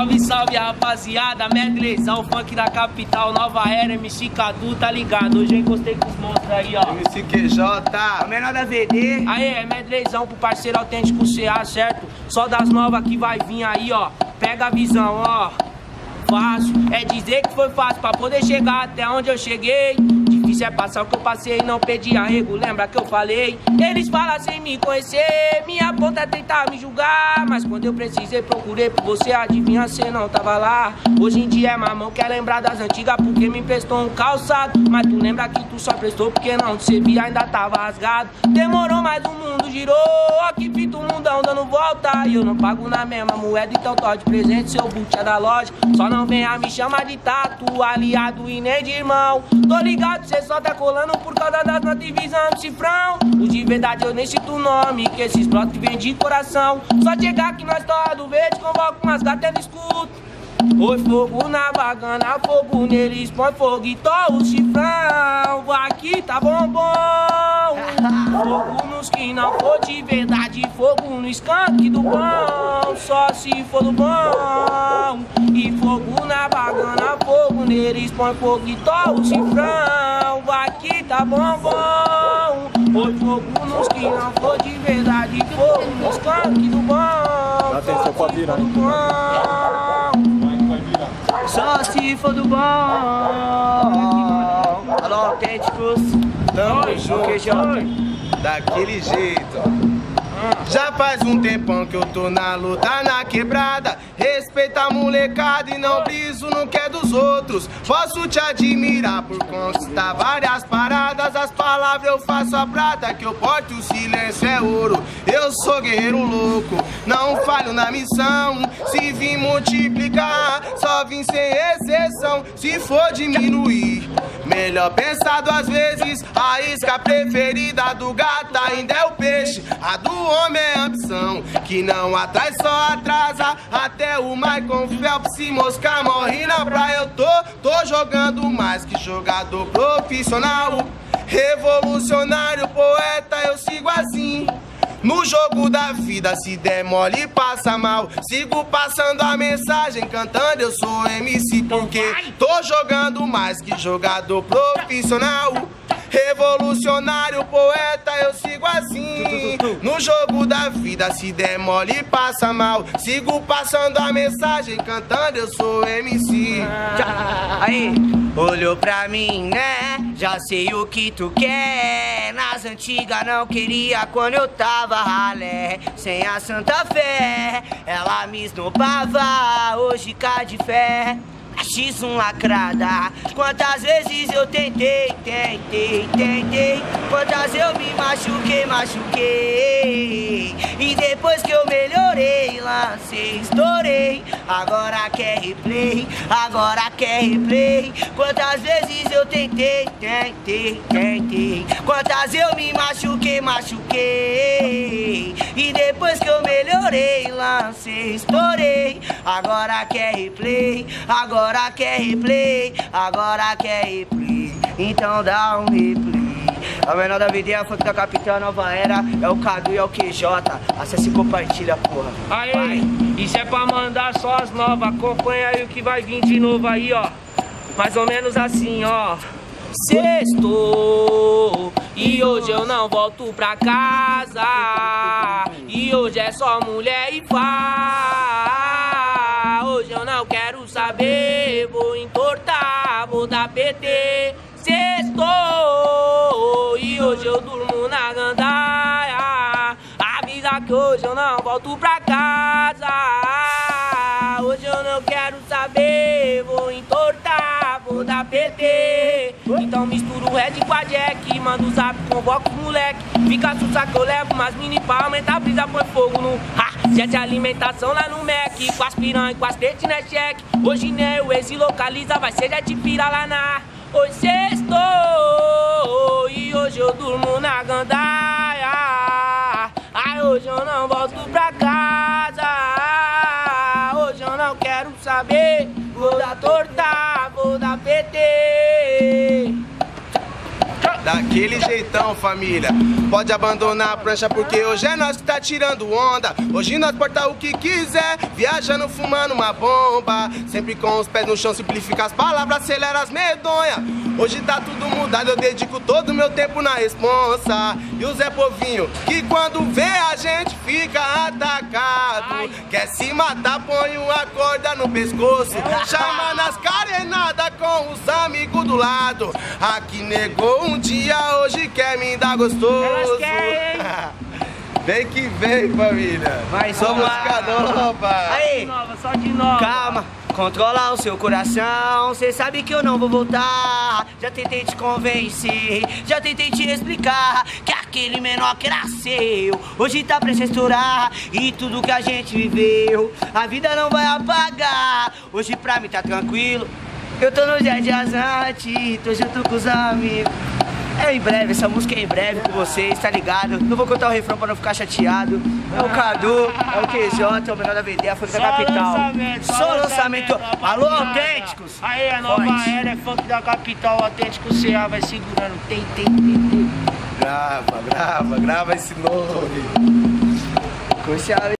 Salve, salve, rapaziada, medleyzão, funk da capital, nova era, MC Cadu, tá ligado? Hoje eu encostei com os monstros aí, ó. MC QJ, o menor da VD. Aí, é medleyzão pro parceiro autêntico CA, certo? Só das novas que vai vir aí, ó. Pega a visão, ó. Fácil, é dizer que foi fácil pra poder chegar até onde eu cheguei. Difícil é passar o que eu passei, não pedi arrego, lembra que eu falei? Eles falam sem me conhecer, minha ponta é tentar me julgar. Mas quando eu precisei, procurei por você, adivinha, cê não tava lá. Hoje em dia é mamão, quer lembrar das antigas porque me emprestou um calçado. Mas tu lembra que tu só prestou porque não te servia, ainda tava rasgado. Demorou, mas o mundo girou, aqui fita o mundão dando volta. E eu não pago na mesma moeda, então tô de presente, seu boot é da loja. Só não venha me chamar de tatu, aliado e nem de irmão. Tô ligado, cê só tá colando por causa das notas e visão do cifrão. O de verdade eu nem cito o nome, que esses brotos vêm de coração. Só chegar que nós torra do verde, convoco umas gatas e escuto. Oi, fogo na bagana, fogo neles, põe fogo e torra o cifrão. Aqui tá bombom. Fogo nos que não for de verdade, fogo no skunk do bom. Só se for do bom. E fogo na bagana, fogo neles, põe fogo e torra o cifrão. Aqui tá bombom. Oi, fogo nos que não for de verdade, fogo no skunk do bom. Dá atenção pra virar, Só se for do bom. Alô, autênticos. tamo junto, daquele jeito. Já faz um tempão que eu tô na luta, na quebrada. Respeita a molecada e não briso no que é dos outros. Posso te admirar por conquistar várias paradas. As palavras eu faço a prata, que eu porto o silêncio é ouro. Eu sou guerreiro louco, não falho na missão. Se vim multiplicar, só vim sem exceção. Se for diminuir, melhor pensar duas vezes. A isca preferida do gato ainda é o peixe. A do homem é ambição, que não atrai, só atrasa. Até o Michael Phelps se moscar, morre na praia. Eu tô jogando mais que jogador profissional. Revolucionário, poeta, eu sigo assim. No jogo da vida, se der mole, passa mal. Sigo passando a mensagem, cantando, eu sou MC. Porque tô jogando mais que jogador profissional. Revolucionário, poeta, eu sigo assim. No jogo da vida, se der mole, passa mal. Sigo passando a mensagem, cantando, eu sou MC. Aí, olhou pra mim, né? Já sei o que tu quer. Nas antigas não queria quando eu tava ralé. Sem a Santa Fé, ela me esnobava. Hoje cá de fé, X1 lacrada. Quantas vezes eu tentei. Quantas eu me machuquei. E depois que eu melhorei, lancei, estourei. Agora quer replay. Quantas vezes eu tentei. Quantas eu me machuquei. E depois que eu melhorei, lancei, estourei. Agora quer replay. Agora quer replay. Então dá um replay. A menor da VD, a funk da capital, nova era. É o Cadu e é o QJ. Acesse e compartilha, porra. Aí, isso é pra mandar só as novas. Acompanha aí o que vai vir de novo aí, ó. Mais ou menos assim, ó. Sextou e hoje eu não volto pra casa. E hoje é só mulher e pá. Hoje eu não quero saber, vou entortar, vou dar PT. Sextou e hoje eu durmo na gandaia. Avisa que hoje eu não volto pra casa. Hoje eu não quero saber, vou entortar, vou dar PT. Então misturo o Red com a Jack, manda o zap, convoca os moleque. Fica sussa que eu levo umas mini pra aumentar a brisa, põe fogo no jet de alimentação lá no Mac. Com as piranha e com as tete, né, cheque. Hoje né, o ex localiza, vai ser jet pira lá na. Hoje sextou e hoje eu durmo na gandaia. Ai, hoje eu não volto pra casa. Hoje eu não quero saber, vou dar torta, vou dar PT. daquele jeitão, família. Pode abandonar a prancha porque hoje é nós que tá tirando onda. Hoje nós porta o que quiser, viajando, fumando uma bomba. Sempre com os pés no chão, simplifica as palavras, acelera as medonhas. Hoje tá tudo mudado, eu dedico todo o meu tempo na responsa. E o Zé Povinho, que quando vê a gente fica atacado. Quer se matar, põe uma corda no pescoço. Chama nas carenadas com os amigos do lado. Aqui negou um dia, hoje quer me dar gostoso. Elas querem. Vem que vem, família. Vai, somos vamos lá. nova. Aí, Só de nova. calma. Controla o seu coração, cê sabe que eu não vou voltar. Já tentei te convencer, já tentei te explicar que aquele menor que era seu hoje tá prestes a estourar. E tudo que a gente viveu, a vida não vai apagar. Hoje pra mim tá tranquilo, eu tô no Jardim Azante, tô junto com os amigos. É em breve, essa música é em breve com vocês, tá ligado? Não vou contar o refrão pra não ficar chateado. É o Cadu, é o QJ, é o menor da VD, a funk da capital. Só lançamento. Alô, autênticos! Aí, a nova era é funk da capital, autêntico CA vai segurando. Tem. Grava esse nome.